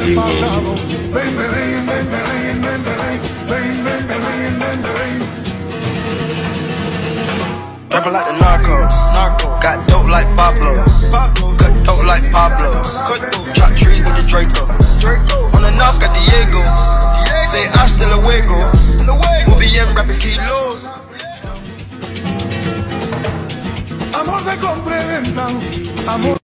del pasado. Ven, ven, ven, ven, ven, ven, ven, ven, ven, ven, ven, ven. Rapping like the narco, got dope like Pablo, cut dope like Pablo, chop trees with the Draco, on the north got Diego, say hasta luego, we'll be in rapping kilos. Amor de compra y venta, amor.